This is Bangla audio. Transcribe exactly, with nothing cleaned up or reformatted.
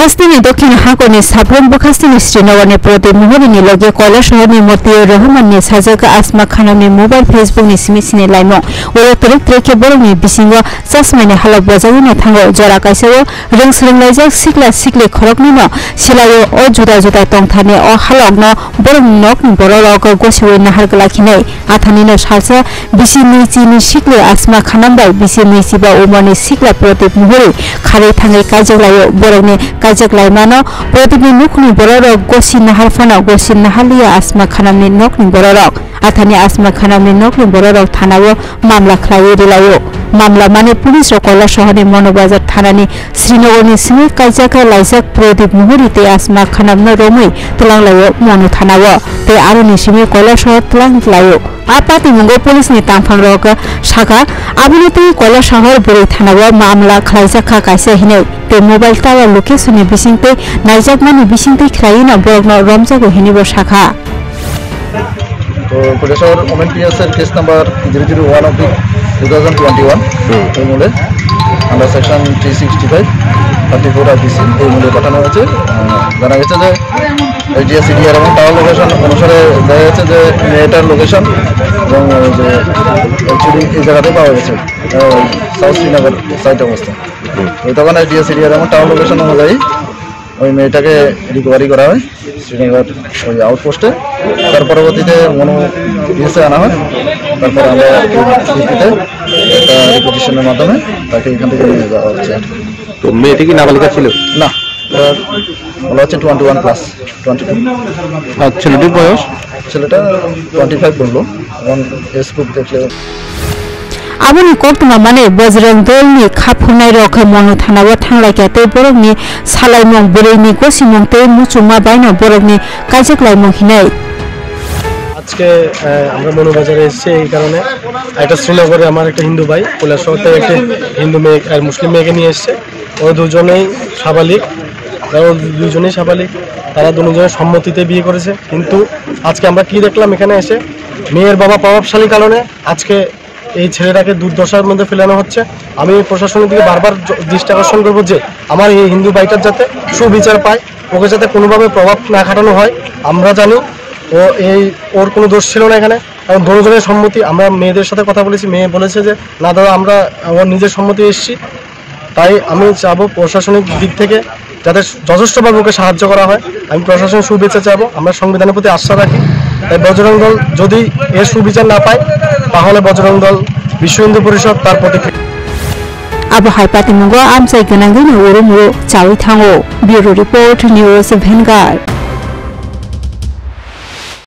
बखास्तिनी दक्षिण हाकरनि साफ्रोम बखास्तिनी श्रीनगरनि प्रदीप महरीनि लगे कैलाशहरनि मतियुर रहमाननि साजागा आसमा खानामनि मबाइल फेसबुकनि सिमिसिनि लाइमों उलो तरिक त्रेखे बरंनि बिसिंगो चसमानि हालक बजागिनो थांगो जरा काइसावो रोंसरोंलायजाक सिक्ला सिक्लि खरकनिनो सिलायो अ जुदा जुदा तंथानि अ हालकनो बरं नकनि बररक गसिवै नाहारग लाखिनाय आथानिनो सालसा बिसि नैजिनि सिक्लि आसमा खानामबाय बिसि नैजिबा उमरनि सिक्ला प्रदीप महरी खारै थाङै काजगलायो बरंनि काजक लाइमानो प्रदीपनि नखनि बररक गसि नाहारफानो गसि नाहालिया आसमा खानामनि नखनि बररक आथानि आसमा खानामनि नखनि बररक थानावो मामला खालायो दिलायो मामला माने पुलिस र कैलाशहरनि मनोबाजार थानानि श्रीनगरनि सिङै काजका लाइजाक प्रदीप महरी ते आसमा खानामनो रमै तलांलायो मनु थानावो ते आरोनि सिङै कैलाशहर तलांलायो आपाति मुंगो पुलिसनि तांफां रक शाखा आबुनिति कैलाशहर बोरै थानावो मामला खालायजाखा काइसा हिनै ते मोबाइल टावर लोकेशननि बिसिंते नाइजाकमानि बिसिंते खलायिनो बरगनो रमजागो हिनिबो शाखा तो Kailashahar women PSL case number zero zero one of two thousand twenty one এই মূলে under section three sixty five thirty four IPC এই মূলে পাঠানো হয়েছে। জানা গেছে যে জিএসিডিআর এবং টাওয়ার লোকেশন অনুসারে দেখা যাচ্ছে যে মেয়েটার লোকেশন এবং যে অ্যাকচুয়ালি এই জায়গাতে পাওয়া গেছে সাউথ শ্রীনগর সাইট অবস্থা। ওই তখন জিএসিডিআর এবং টাওয়ার লোকেশন অনুযায়ী ওই মেয়েটাকে রিকভারি করা হয় শ্রীনগর ওই আউটপোস্টে। তার পরবর্তীতে মনো পিএসে আনা হয়। তারপর আমরা ভিত্তিতে একটা রিপোজিশনের মাধ্যমে তাকে এখান থেকে নিয়ে যাওয়া হচ্ছে। তো মেয়েটি কি নাবালিকা ছিল? না, বলা হচ্ছে twenty one plus twenty two. আর ছেলেটির বয়স? ছেলেটা টোয়েন্টি ফাইভ বললো এবং ফেসবুক দেখলে आबुनि कोर्टमा माने बजरंग दलनि खाफुनाय रख मनु थानावो थांलायखाते बरगनि सालायमं बोरैनि गसिमंते मुचुमा बायनो बरगनि काजकलायमं हिनाय। আজকে আমরা মনুবাজারে এসেছি এই কারণে একটা শ্রীনগরে আমার একটা হিন্দু ভাই কৈলাশহর থেকে একটা হিন্দু মেয়ে আর মুসলিম মেয়েকে নিয়ে এসেছে। ও দুজনেই সাবালিক, ও দুজনেই সাবালিক, তারা দুজনের সম্মতিতে বিয়ে করেছে। কিন্তু আজকে আমরা কি দেখলাম এখানে এসে মেয়ের বাবা প্রভাবশালী কারণে আজকে এই ছেলেটাকে দুর্দশার মধ্যে ফেলানো হচ্ছে। আমি প্রশাসনের দিকে বারবার দৃষ্টি আকর্ষণ করবো যে আমার এই হিন্দু ভাইটার যাতে সুবিচার পায়, ওকে যাতে কোনোভাবে প্রভাব না খাটানো হয়। আমরা জানি ও এই ওর কোনো দোষ ছিল না এখানে, কারণ দুজনের সম্মতি। আমরা মেয়েদের সাথে কথা বলেছি, মেয়ে বলেছে যে না দাদা আমরা ওর নিজের সম্মতি এসেছি। তাই আমি চাবো প্রশাসনিক দিক থেকে যাতে যথেষ্টভাবে ওকে সাহায্য করা হয়। আমি প্রশাসনের সুবিচার চাবো, আমরা সংবিধানের প্রতি আস্থা রাখি। তাই বজরং দল যদি এর সুবিচার না পায় তাহলে বজরং দল বিশ্ব হিন্দু পরিষদ তার প্রতিক্রিয়া। आबहाय पातिमुंगो आमसाय गोनांगैनो उरुमुरु चावै थाङो। Bureau report news भेनगार।